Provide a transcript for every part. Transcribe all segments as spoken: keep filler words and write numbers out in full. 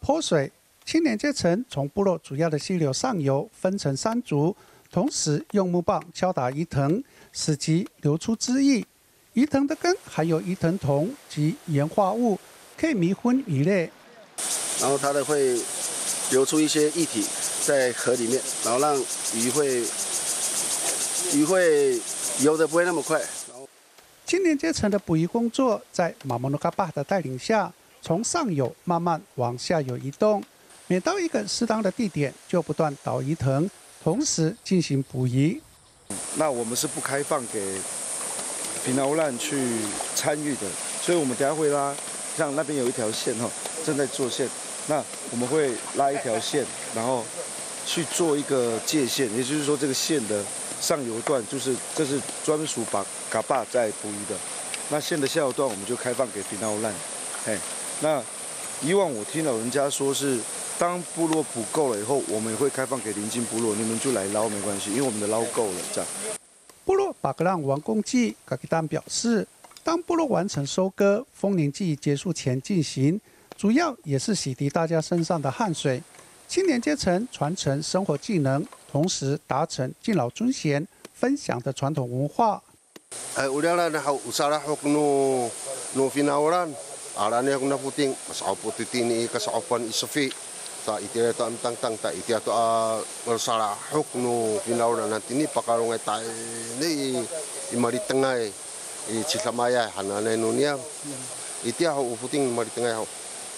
泼水。青年阶层从部落主要的溪流上游分成三组，同时用木棒敲打鱼藤，使其流出汁液。鱼藤的根含有鱼藤酮及盐化物，可以迷昏鱼类。 然后它的会流出一些液体在河里面，然后让鱼会鱼会游得不会那么快。 青年阶层的捕鱼工作在马莫诺嘎巴的带领下，从上游慢慢往下游移动。每到一个适当的地点，就不断倒鱼藤，同时进行捕鱼。 那我们是不开放给平劳烂去参与的，所以我们等下会拉，像那边有一条线哈，正在做线，那我们会拉一条线，然后去做一个界限，也就是说这个线的上游段就是这是专属把嘎巴在捕鱼的，那线的下游段我们就开放给平劳烂，哎，那以往我听老人家说是。当部落捕够了以后，我们也会开放给邻近部落，你们就来捞没关系，因为我们的捞够了。这样， 部落巴格浪完工季，嘎吉丹表示，当部落完成收割，丰年祭结束前进行，主要也是洗涤大家身上的汗水。青年阶层传承生活技能，同时达成敬老尊贤、分享的传统文化。 哎，我俩呢好，usaha hok no no finalan, alanya kung naputing mas aputin ni kasapan isafi. Ta itiya to ang tang ta itiya to a sala hok no pinauna nanti ni pakarong ay ni imaritangay i chisamaya hananay no niya itiya ho uputing maritangay ho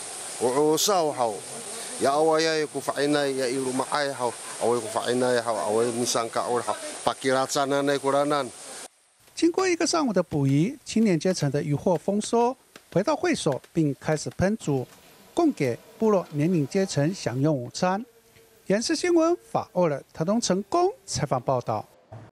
o sao ho ya awaya ku fainay ya ilumakay ho away ku fainay ho away misangka or ho pakiratsana nay kuranan。 经过一个上午的捕鱼，青年阶层的渔获丰收，回到会所并开始烹煮，供给部落年龄阶层享用午餐。延世新闻法欧了台东成功采访报道。